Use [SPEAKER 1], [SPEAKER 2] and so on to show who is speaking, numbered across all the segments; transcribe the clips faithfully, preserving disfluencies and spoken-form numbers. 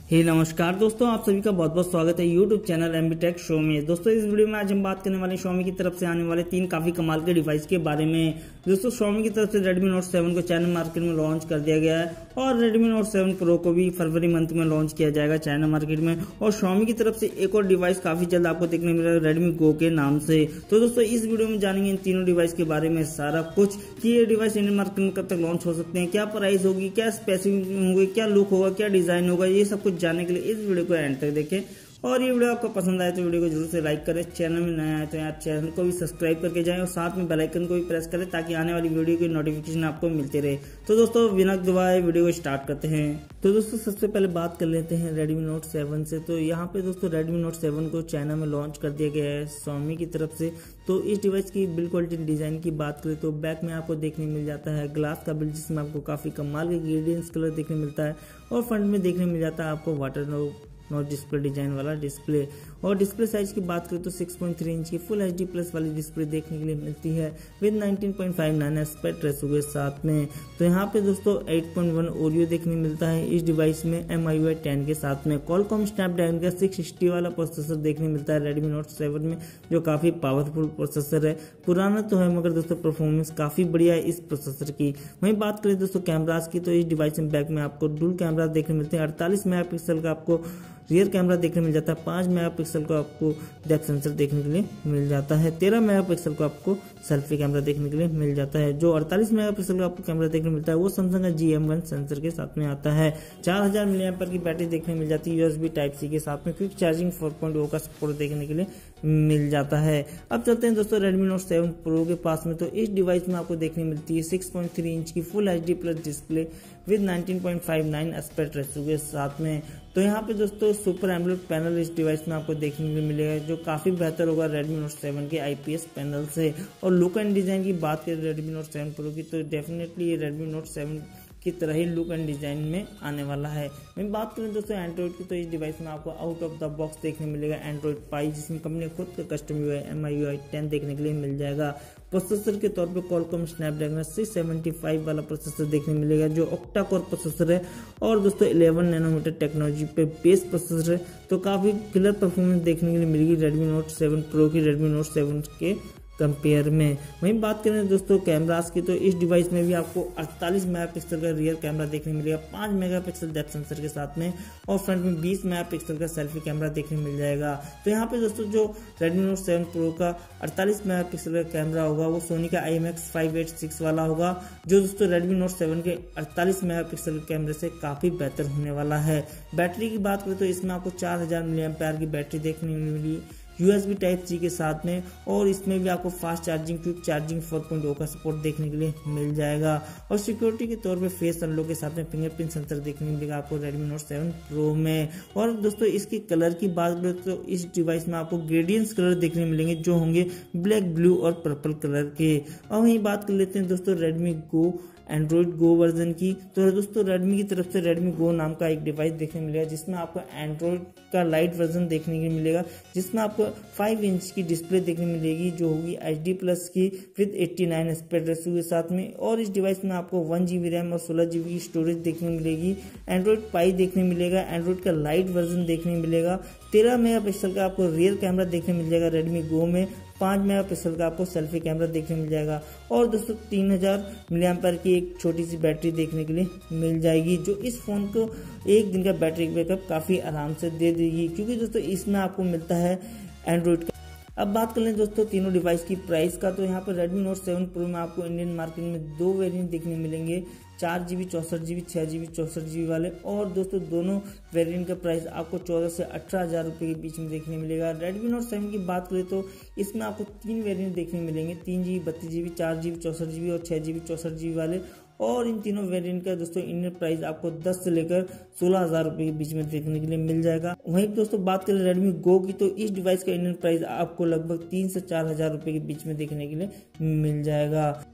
[SPEAKER 1] हे नमस्कार दोस्तों, आप सभी का बहुत बहुत स्वागत है YouTube channel M B tech show में। दोस्तों इस वीडियो में आज हम बात करने वाले Xiaomi की तरफ से आने वाले तीन काफी कमाल के डिवाइस के बारे में। दोस्तों Xiaomi की तरफ से Redmi Note सेवन को चाइना मार्केट में लॉन्च कर दिया गया है और Redmi Note सेवन Pro को भी फरवरी मंथ में लॉन्च किया जाएगा चाइना मार्केट में। और Xiaomi की तरफ से एक और डिवाइस काफी जल्द आपको देखने मिलेगा Redmi Go के नाम से। तो दोस्तों इस वीडियो में जानेंगे इन तीनों डिवाइस के बारे में सारा कुछ कि ये डिवाइस इंडियन मार्केट में कब तक लॉन्च हो सकते हैं, क्या प्राइस होगी, क्या स्पेसिफिक होंगे, क्या लुक होगा, क्या डिजाइन होगा, ये सब कुछ जानने के लिए इस वीडियो को एंड तक देखें। और ये वीडियो आपको पसंद आए तो वीडियो को जरूर से लाइक करें, चैनल में नया आए तो यार चैनल को भी सब्सक्राइब करके जाएं और साथ में बेल आइकन को भी प्रेस करें ताकि आने वाली वीडियो की नोटिफिकेशन आपको मिलती रहे। तो दोस्तों बिना दुआए वीडियो को स्टार्ट करते हैं। तो दोस्तों सबसे पहले बात कर लेते हैं Redmi Note सेवन से। तो यहाँ पे दोस्तों Redmi Note सेवन को चाइना में लॉन्च कर दिया गया है Xiaomi की तरफ से। तो इस डिवाइस की बिल्ड क्वालिटी डिजाइन की बात करें तो बैक में आपको देखने मिल जाता है ग्लास का बिल्ड, जिसमें आपको काफी कमाल के ग्रेडियंट्स कलर देखने मिलता है। और फ्रंट में देखने मिल जाता है आपको वाटर नॉट डिस्प्ले डिजाइन वाला डिस्प्ले। और डिस्प्ले साइज की बात करें तो सिक्स पॉइंट थ्री इंच की फुल एच डी प्लस वाली डिस्प्ले देखने के लिए मिलती है with nineteen point five nine aspect ratio के साथ में। तो यहाँ पे दोस्तों एट पॉइंट वन ओरियो देखने मिलता है इस डिवाइस में M I U I ten के साथ में। Qualcomm स्नैपड्रैगन का सिक्स सिक्सटी वाला प्रोसेसर देखने मिलता है Redmi Note सेवन में, जो काफी पावरफुल प्रोसेसर है। पुराना तो है मगर दोस्तों परफॉर्मेंस काफी बढ़िया है इस प्रोसेसर की। वहीं बात करें दोस्तों कैमरास की तो इस डिवाइस में बैक में आपको डुअल कैमरा देखने मिलते हैं। अड़तालीस मेगापिक्सल का आपको रियर कैमरा देखने मिल जाता है, पाँच मेगापिक्सल को आपको डेप्थ सेंसर देखने के लिए मिल जाता है, तेरह मेगापिक्सल को आपको सेल्फी कैमरा देखने के लिए मिल जाता है। जो अड़तालीस मेगापिक्सल का आपको कैमरा देखने मिलता है वो सैमसंग का जी एम वन सेंसर के साथ में आता है। चार हजार मिली एम्पीयर की बैटरी देखने मिल जाती है यूएसबी टाइप सी के साथ में। Quick charging four point O का सपोर्ट देखने के लिए मिल जाता है। अब चलते हैं दोस्तों Redmi Note सेवन Pro के पास में। तो इस डिवाइस में आपको देखने मिलती है सिक्स पॉइंट थ्री इंच की full H D plus display with nineteen point five nine aspect ratio के साथ में। तो यहाँ पे दोस्तों सुपर एमोलेड पैनल इस डिवाइस में आपको देखने को मिलेगा, जो काफी बेहतर होगा Redmi Note सेवन के आई पी एस पैनल से। और लुक एंड डिजाइन की बात करें Redmi Note सेवन Pro की तो डेफिनेटली ये Redmi Note सेवन की तरह ही लुक एंड डिजाइन में आने वाला है। मैं बात करें दोस्तों एंड्रॉइड की तो इस डिवाइस में आपको आउट ऑफ द बॉक्स देखने मिलेगा एंड्रॉइड पाई, जिसमें कंपनी खुद का custom U I M I U I ten देखने के लिए मिल जाएगा। प्रोसेसर के तौर पे Qualcomm Snapdragon six seventy five वाला प्रोसेसर देखने मिलेगा, जो ऑक्टा कोर प्रोसेसर है और दोस्तों इलेवन नैनोमीटर टेक्नोलॉजी पे बेस प्रोसेसर है। तो काफी क्लियर परफॉर्मेंस देखने के लिए मिलेगी Redmi Note सेवन Pro की Redmi Note सेवन के कंपेयर में। वहीं बात करें दोस्तों कैमरास की तो इस डिवाइस में भी आपको अड़तालीस मेगापिक्सल का रियर कैमरा देखने मिलेगा, पाँच मेगापिक्सल डेप्थ सेंसर के साथ में। और फ्रंट में बीस मेगापिक्सल का सेल्फी कैमरा देखने मिल जाएगा। तो यहाँ पे दोस्तों जो Redmi Note सेवन Pro का अड़तालीस मेगापिक्सल का कैमरा होगा वो सोनी का I M X five eight six वाला होगा, जो दोस्तों Redmi Note सेवन के अड़तालीस मेगापिक्सल के कैमरे से काफी बेहतर होने वाला है। बैटरी की बात करें तो इसमें आपको चार हजार मिली एम्पेयर की बैटरी देखने मिली यूएसबी टाइप सी के साथ में। और इसमें भी आपको fast charging quick charging four point O का सपोर्ट देखने के लिए मिल जाएगा। और सिक्योरिटी के तौर पे फेस अनलॉक के साथ में फिंगरप्रिंट सेंसर देखने मिलेगा आपको Redmi Note सेवन Pro में। और दोस्तों इसके कलर की बात करें तो इस डिवाइस में आपको ग्रेडियंट्स कलर देखने मिलेंगे, जो होंगे ब्लैक, ब्लू और पर्पल कलर के। और वहीं बात कर लेते हैं दोस्तों Redmi Go Android go version की। तो दोस्तों Redmi की तरफ से Redmi Go नाम का एक डिवाइस देखने मिलेगा, जिसमें आपको एंड्रॉइड का लाइट वर्जन देखने को मिलेगा, जिसमें आपको फाइव इंच की डिस्प्ले देखने मिलेगी, जो होगी एच डी प्लस की with eighty nine aspect ratio के साथ में। और इस डिवाइस में आपको वन जीबी रैम और सोलह जीबी की स्टोरेज देखने मिलेगी। एंड्रॉइड पाई देखने मिलेगा, एंड्रॉइड का लाइट वर्जन देखने मिलेगा। तेरह मेगापिक्सल का आपको रियर कैमरा देखने मिल जाएगा Redmi Go में, पाँच मेगापिक्सल का आपको सेल्फी कैमरा देखने मिल जाएगा। और दोस्तों तीन हजार मिली एम्पेयर की एक छोटी सी बैटरी देखने के लिए मिल जाएगी, जो इस फोन को एक दिन का बैटरी बैकअप काफी आराम से दे देगी, क्योंकि दोस्तों इसमें आपको मिलता है एंड्रॉइड का। अब बात कर लें दोस्तों तीनों डिवाइस की प्राइस का। तो यहाँ पर Redmi Note सेवन Pro में आपको इंडियन मार्केट में दो वेरिएंट देखने मिलेंगे, चार जीबी चौसठ जीबी छह जीबी चौसठ जीबी वाले। और दोस्तों दोनों वेरिएंट का प्राइस आपको चौदह से अठारह हजार रुपये के बीच में देखने मिलेगा। Redmi Note सेवन की बात करें तो इसमें आपको तीन वेरिएंट देखने मिलेंगे, तीन जीबी बत्तीस जीबी चार जीबी चौसठ जीबी और छह जीबी चौसठ जीबी वाले। और इन तीनों वेरिएंट का दोस्तों इंडियन प्राइस आपको दस से लेकर सोलह हजार रुपए के बीच में देखने के लिए मिल जाएगा। वहीं दोस्तों बात करें Redmi Go की तो इस डिवाइस का इंडियन प्राइस आपको लगभग तीन से चार हजार रुपए के बीच में देखने के लिए मिल जाएगा।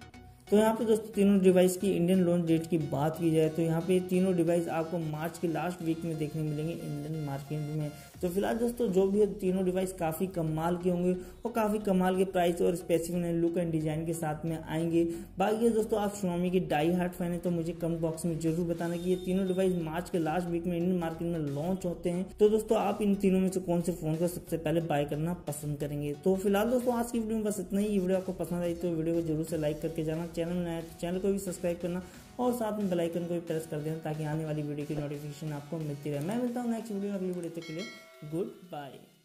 [SPEAKER 1] तो यहाँ पे दोस्तों तीनों डिवाइस की इंडियन लॉन्च डेट की बात की जाए तो यहाँ पे तीनों डिवाइस आपको मार्च के लास्ट वीक में देखने मिलेंगे इंडियन मार्केट में। तो फिलहाल दोस्तों जो भी है तीनों डिवाइस काफ़ी कमाल के होंगे और काफ़ी कमाल के प्राइस और स्पेसिफिक लुक एंड डिजाइन के साथ में आएंगे। बाकी दोस्तों आप Xiaomi की डाई हार्ट फैन है तो मुझे कमेंट बॉक्स में जरूर बताना कि ये तीनों डिवाइस मार्च के लास्ट वीक में इंडियन मार्केट में लॉन्च होते हैं। तो दोस्तों आप इन तीनों में से कौन से फोन को सबसे पहले बाय करना पसंद करेंगे। तो फिलहाल दोस्तों आज की वीडियो में बस इतना ही। ये वीडियो आपको पसंद आई तो वीडियो को जरूर से लाइक करके जाना, चैनल में नया चैनल को भी सब्सक्राइब करना और साथ में बेल आइकन को भी प्रेस कर देना ताकि आने वाली वीडियो की नोटिफिकेशन आपको मिलती रहे। मैं मिलता हूँ नेक्स्ट वीडियो अगली वीडियो तक के लिए गुड बाय।